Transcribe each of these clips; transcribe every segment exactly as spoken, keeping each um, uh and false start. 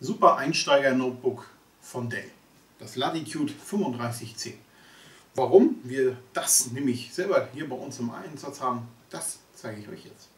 super Einsteiger-Notebook von Dell, das Latitude fünfunddreißig zehn. Warum wir das nämlich selber hier bei uns im Einsatz haben, das zeige ich euch jetzt.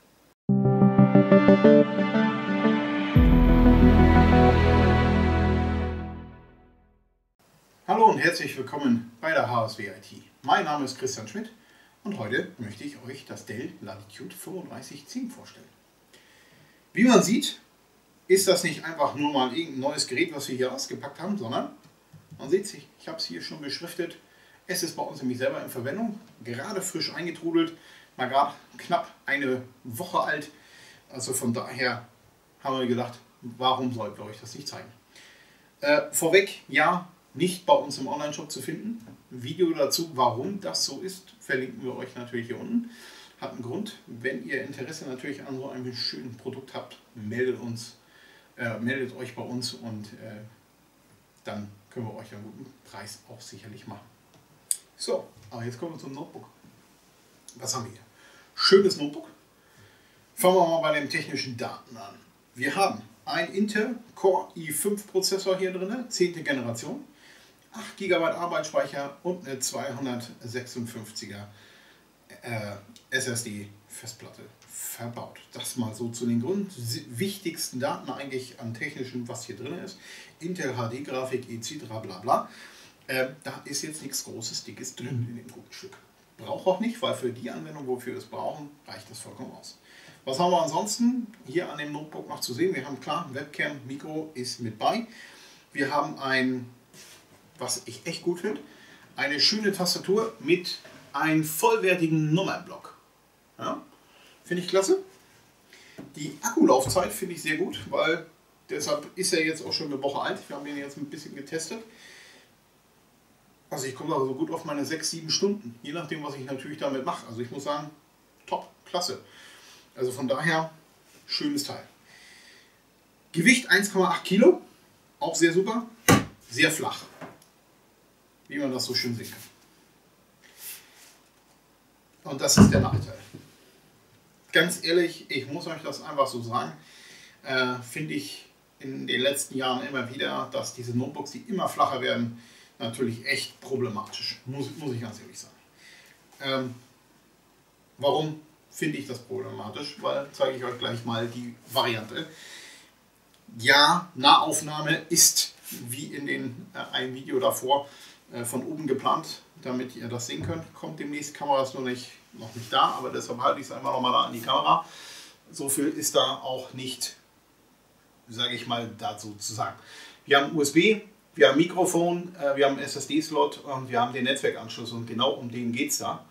Hallo und herzlich willkommen bei der H S W I T. Mein Name ist Christian Schmidt und heute möchte ich euch das Dell Latitude fünfunddreißig zehn vorstellen. Wie man sieht, ist das nicht einfach nur mal irgendein neues Gerät, was wir hier ausgepackt haben, sondern man sieht sich, ich habe es hier schon beschriftet, es ist bei uns nämlich selber in Verwendung, gerade frisch eingetrudelt, mal gerade knapp eine Woche alt, also von daher haben wir gedacht, warum sollten wir euch das nicht zeigen. Äh, vorweg, ja, nicht bei uns im Online-Shop zu finden. Ein Video dazu, warum das so ist, verlinken wir euch natürlich hier unten. Hat einen Grund. Wenn ihr Interesse natürlich an so einem schönen Produkt habt, meldet uns, äh, meldet euch bei uns und äh, dann können wir euch einen guten Preis auch sicherlich machen. So, aber jetzt kommen wir zum Notebook. Was haben wir hier? Schönes Notebook. Fangen wir mal bei den technischen Daten an. Wir haben ein Intel Core i fünf Prozessor hier drin, zehnte Generation, acht Gigabyte Arbeitsspeicher und eine zweihundertsechsundfünfziger äh, S S D-Festplatte verbaut. Das mal so zu den Grund wichtigsten Daten eigentlich an technischen, was hier drin ist. Intel H D-Grafik et cetera bla bla. Äh, da ist jetzt nichts Großes, Dickes drin in dem guten Stück. Braucht auch nicht, weil für die Anwendung, wofür wir es brauchen, reicht das vollkommen aus. Was haben wir ansonsten hier an dem Notebook noch zu sehen? Wir haben klar, Webcam, Mikro ist mit bei. Wir haben ein, was ich echt gut finde, eine schöne Tastatur mit einem vollwertigen Nummernblock. Ja, finde ich klasse. Die Akkulaufzeit finde ich sehr gut, weil deshalb ist er jetzt auch schon eine Woche alt. Wir haben ihn jetzt ein bisschen getestet. Also ich komme also gut auf meine sechs, sieben Stunden, je nachdem, was ich natürlich damit mache. Also ich muss sagen, top, klasse. Also von daher, schönes Teil. Gewicht eins Komma acht Kilo, auch sehr super, sehr flach, wie man das so schön sehen kann. Und das ist der Nachteil. Ganz ehrlich, ich muss euch das einfach so sagen, äh, finde ich in den letzten Jahren immer wieder, dass diese Notebooks, die immer flacher werden, natürlich echt problematisch, muss, muss ich ganz ehrlich sagen. Ähm, warum finde ich das problematisch? Weil, zeige ich euch gleich mal die Variante. Ja, Nahaufnahme ist, wie in den, äh, einem Video davor, äh, von oben geplant, damit ihr das sehen könnt. Kommt demnächst, Kamera ist noch nicht, noch nicht da, aber deshalb halte ich es einfach nochmal da an die Kamera. So viel ist da auch nicht, sage ich mal, dazu zu sagen. Wir haben U S B, wir haben Mikrofon, äh, wir haben einen S S D-Slot und wir haben den Netzwerkanschluss und genau um den geht es da.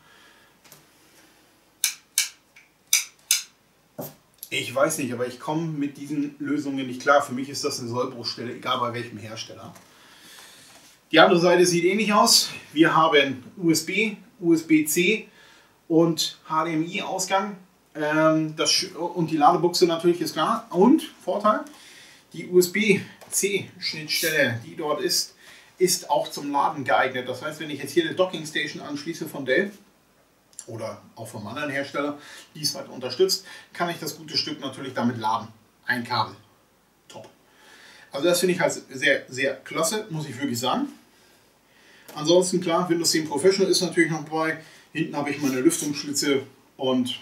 Ich weiß nicht, aber ich komme mit diesen Lösungen nicht klar. Für mich ist das eine Sollbruchstelle, egal bei welchem Hersteller. Die andere Seite sieht ähnlich aus. Wir haben U S B, U S B C und H D M I-Ausgang. Ähm, das, und die Ladebuchse natürlich ist klar. Und Vorteil, die U S B C-Schnittstelle, die dort ist, ist auch zum Laden geeignet. Das heißt, wenn ich jetzt hier eine Docking Station anschließe von Dell oder auch vom anderen Hersteller, die es weiter unterstützt, kann ich das gute Stück natürlich damit laden. Ein Kabel. Top. Also das finde ich halt sehr, sehr klasse, muss ich wirklich sagen. Ansonsten klar, Windows zehn Professional ist natürlich noch dabei. Hinten habe ich meine Lüftungsschlitze und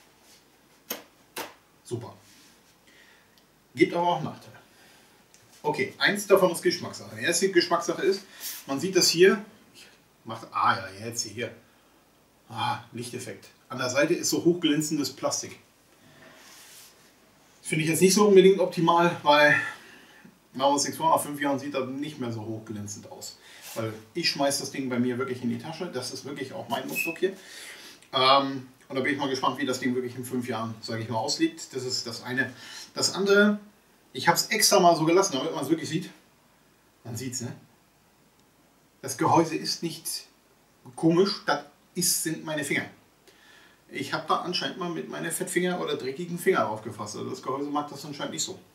super. Gibt aber auch Nachteile. Okay, eins davon ist Geschmackssache. Die erste Geschmackssache ist, man sieht das hier, ich mache, ah ja, jetzt hier, ah, Lichteffekt. An der Seite ist so hochglänzendes Plastik. Finde ich jetzt nicht so unbedingt optimal, weil machen wir uns nichts vor, nach fünf Jahren sieht das nicht mehr so hochglänzend aus. Weil ich schmeiße das Ding bei mir wirklich in die Tasche, das ist wirklich auch mein Notebook hier. Ähm, und da bin ich mal gespannt, wie das Ding wirklich in fünf Jahren, sage ich mal, aussieht. Das ist das eine. Das andere, ich habe es extra mal so gelassen, damit man es wirklich sieht. Man sieht es, ne? Das Gehäuse ist nicht komisch, das ist, sind meine Finger. Ich habe da anscheinend mal mit meinen Fettfinger oder dreckigen Finger drauf gefasst. Also das Gehäuse mag das anscheinend nicht so.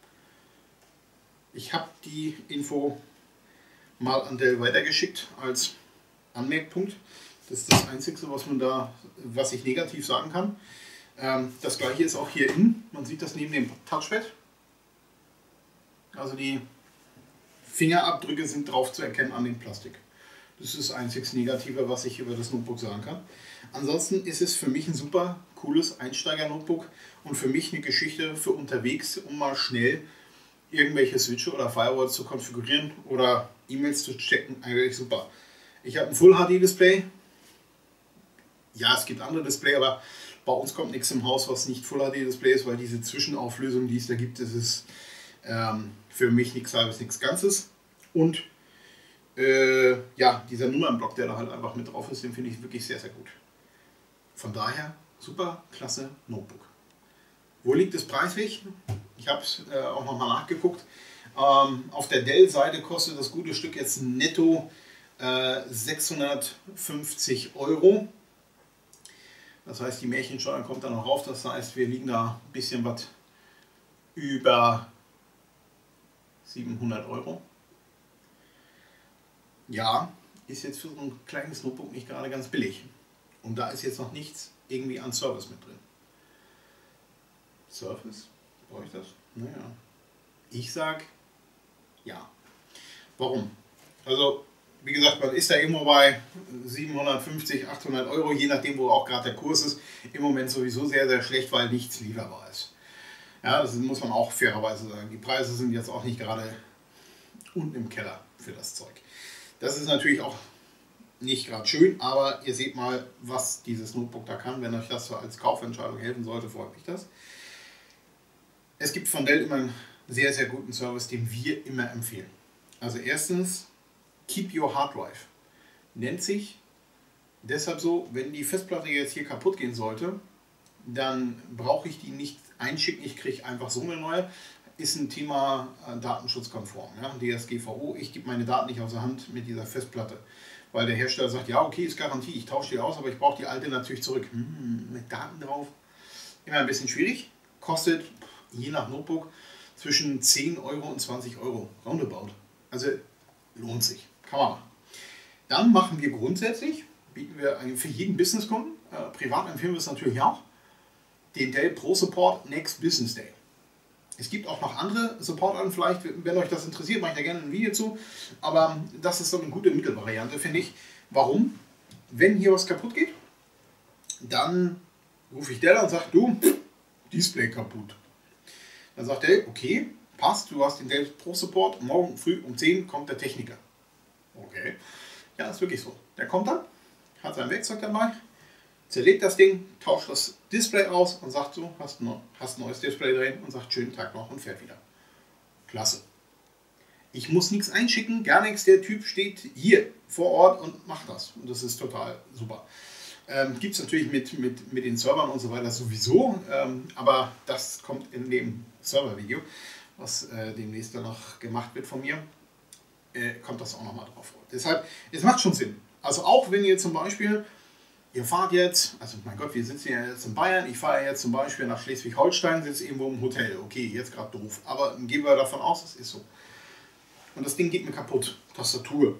Ich habe die Info mal an Dell weitergeschickt als Anmerkpunkt. Das ist das Einzige, was man da, was ich negativ sagen kann. Ähm, das gleiche ist auch hier innen. Man sieht das neben dem Touchpad. Also die Fingerabdrücke sind drauf zu erkennen an dem Plastik. Das ist das einzig Negative, was ich über das Notebook sagen kann. Ansonsten ist es für mich ein super cooles Einsteiger-Notebook und für mich eine Geschichte für unterwegs, um mal schnell irgendwelche Switche oder Firewalls zu konfigurieren oder E-Mails zu checken. Eigentlich super. Ich habe ein Full-H D-Display. Ja, es gibt andere Display, aber bei uns kommt nichts im Haus, was nicht Full-H D-Display ist, weil diese Zwischenauflösung, die es da gibt, das ist ähm, für mich nichts halbes, nichts Ganzes. Und äh, ja, dieser Nummernblock, der da halt einfach mit drauf ist, den finde ich wirklich sehr, sehr gut. Von daher, super, klasse Notebook. Wo liegt es preislich? Ich habe es äh, auch nochmal nachgeguckt. Ähm, auf der Dell-Seite kostet das gute Stück jetzt netto äh, sechshundertfünfzig Euro. Das heißt, die Märchensteuer kommt dann noch rauf. Das heißt, wir liegen da ein bisschen was über siebenhundert Euro. Ja, ist jetzt für so ein kleines Notebook nicht gerade ganz billig. Und da ist jetzt noch nichts irgendwie an Service mit drin. Service? Brauche ich das? Naja. Ich sag ja. Warum? Also, wie gesagt, man ist da irgendwo bei siebenhundertfünfzig, achthundert Euro, je nachdem, wo auch gerade der Kurs ist. Im Moment sowieso sehr, sehr schlecht, weil nichts lieferbar ist. Ja, das muss man auch fairerweise sagen. Die Preise sind jetzt auch nicht gerade unten im Keller für das Zeug. Das ist natürlich auch nicht gerade schön, aber ihr seht mal, was dieses Notebook da kann. Wenn euch das so als Kaufentscheidung helfen sollte, freut mich das. Es gibt von Dell immer einen sehr, sehr guten Service, den wir immer empfehlen. Also erstens, Keep Your Hard Drive. Nennt sich deshalb so, wenn die Festplatte jetzt hier kaputt gehen sollte, dann brauche ich die nicht einschicken, ich kriege einfach so eine neue. Ist ein Thema äh, datenschutzkonform, ja? D S G V O, ich gebe meine Daten nicht aus der Hand mit dieser Festplatte. Weil der Hersteller sagt, ja okay, ist Garantie, ich tausche die aus, aber ich brauche die alte natürlich zurück. Hm, mit Daten drauf, immer ein bisschen schwierig. Kostet, je nach Notebook, zwischen zehn Euro und zwanzig Euro, roundabout. Also lohnt sich, kann man machen. Dann machen wir grundsätzlich, bieten wir für jeden Businesskunden, äh, privat empfehlen wir es natürlich auch, den Dell Pro Support Next Business Day. Es gibt auch noch andere Supportarten, vielleicht, wenn euch das interessiert, mache ich da gerne ein Video zu. Aber das ist so eine gute Mittelvariante, finde ich. Warum? Wenn hier was kaputt geht, dann rufe ich Dell an und sage, du, Display kaputt. Dann sagt Dell, okay, passt, du hast den Dell Pro Support, morgen früh um zehn kommt der Techniker. Okay, ja, ist wirklich so. Der kommt dann, hat sein Werkzeug dabei, zerlegt das Ding, tauscht das Display aus und sagt so, hast ein, hast ein neues Display drin und sagt schönen Tag noch und fährt wieder. Klasse. Ich muss nichts einschicken, gar nichts. Der Typ steht hier vor Ort und macht das. Und das ist total super. Ähm, Gibt es natürlich mit, mit, mit den Servern und so weiter sowieso, ähm, aber das kommt in dem Server-Video, was äh, demnächst dann noch gemacht wird von mir, äh, kommt das auch nochmal drauf vor. Deshalb, es macht schon Sinn. Also auch wenn ihr zum Beispiel Ihr fahrt jetzt, also mein Gott, wir sitzen ja jetzt in Bayern, ich fahre jetzt zum Beispiel nach Schleswig-Holstein, sitze irgendwo im Hotel. Okay, jetzt gerade doof, aber gehen wir davon aus, es ist so. Und das Ding geht mir kaputt, Tastatur.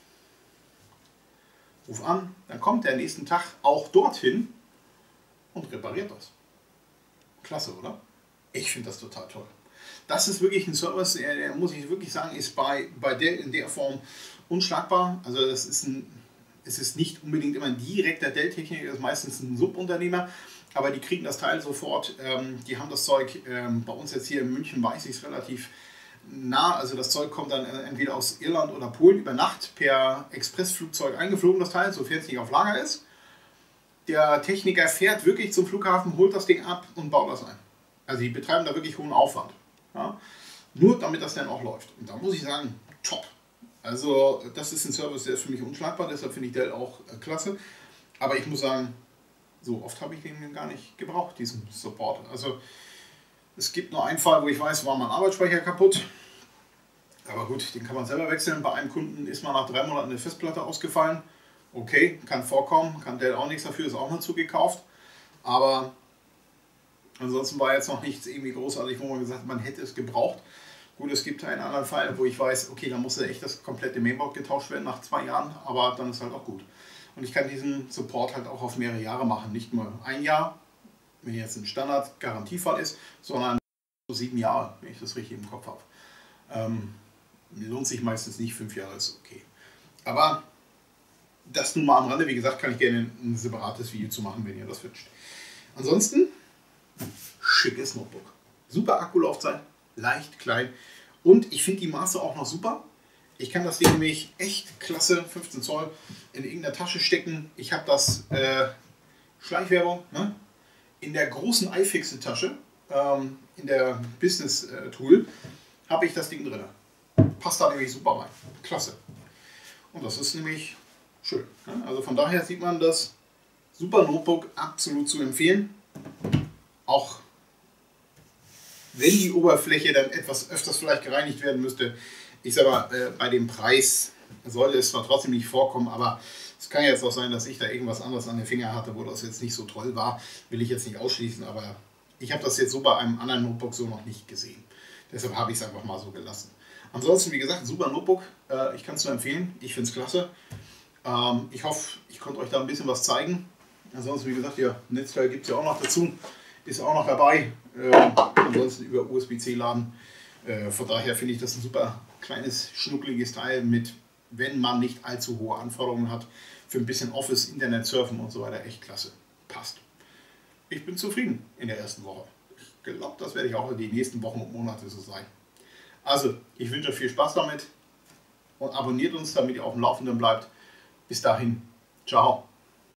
Ruf an, dann kommt der nächsten Tag auch dorthin und repariert das. Klasse, oder? Ich finde das total toll. Das ist wirklich ein Service, der, der muss ich wirklich sagen, ist bei, bei der in der Form unschlagbar. Also das ist ein Es ist nicht unbedingt immer ein direkter Dell-Techniker, das ist meistens ein Subunternehmer, aber die kriegen das Teil sofort. Ähm, die haben das Zeug, ähm, bei uns jetzt hier in München weiß ich es relativ nah, also das Zeug kommt dann entweder aus Irland oder Polen über Nacht per Expressflugzeug eingeflogen, das Teil, sofern es nicht auf Lager ist. Der Techniker fährt wirklich zum Flughafen, holt das Ding ab und baut das ein. Also die betreiben da wirklich hohen Aufwand. Ja? Nur damit das dann auch läuft. Und da muss ich sagen, top. Also das ist ein Service, der ist für mich unschlagbar, deshalb finde ich Dell auch äh, klasse. Aber ich muss sagen, so oft habe ich den gar nicht gebraucht, diesen Support. Also es gibt nur einen Fall, wo ich weiß, war mein Arbeitsspeicher kaputt. Aber gut, den kann man selber wechseln. Bei einem Kunden ist mal nach drei Monaten eine Festplatte ausgefallen. Okay, kann vorkommen, kann Dell auch nichts dafür, ist auch mal zugekauft. Aber ansonsten war jetzt noch nichts irgendwie großartig, wo man gesagt hat, man hätte es gebraucht. Gut, es gibt einen anderen Fall, wo ich weiß, okay, da muss ja echt das komplette Mainboard getauscht werden nach zwei Jahren, aber dann ist halt auch gut. Und ich kann diesen Support halt auch auf mehrere Jahre machen, nicht nur ein Jahr, wenn jetzt ein Standard-Garantiefall ist, sondern sieben Jahre, wenn ich das richtig im Kopf habe. Ähm, lohnt sich meistens nicht, fünf Jahre ist okay. Aber das nun mal am Rande, wie gesagt, kann ich gerne ein separates Video zu machen, wenn ihr das wünscht. Ansonsten, schickes Notebook. Super Akkulaufzeit, leicht, klein und ich finde die Maße auch noch super. Ich kann das Ding nämlich echt klasse, fünfzehn Zoll, in irgendeiner Tasche stecken. Ich habe das, äh, Schleichwerbung, ne? In der großen iFixit-Tasche, ähm, in der Business-Tool, habe ich das Ding drin. Passt da nämlich super rein. Klasse. Und das ist nämlich schön. Ne? Also von daher sieht man das super Notebook absolut zu empfehlen. Auch wenn die Oberfläche dann etwas öfters vielleicht gereinigt werden müsste. Ich sage mal, äh, bei dem Preis sollte es zwar trotzdem nicht vorkommen, aber es kann ja jetzt auch sein, dass ich da irgendwas anderes an den Finger hatte, wo das jetzt nicht so toll war. Will ich jetzt nicht ausschließen, aber ich habe das jetzt so bei einem anderen Notebook so noch nicht gesehen. Deshalb habe ich es einfach mal so gelassen. Ansonsten, wie gesagt, super Notebook. Äh, ich kann es nur empfehlen. Ich finde es klasse. Ähm, ich hoffe, ich konnte euch da ein bisschen was zeigen. Ansonsten, wie gesagt, ja, Netzteil gibt es ja auch noch dazu. Ist auch noch dabei. Äh, ansonsten über U S B C laden. Äh, von daher finde ich das ein super kleines, schnuckliges Teil mit, wenn man nicht allzu hohe Anforderungen hat, für ein bisschen Office, Internet, Surfen und so weiter. Echt klasse. Passt. Ich bin zufrieden in der ersten Woche. Ich glaube, das werde ich auch in die nächsten Wochen und Monate so sein. Also, ich wünsche euch viel Spaß damit und abonniert uns, damit ihr auf dem Laufenden bleibt. Bis dahin, ciao.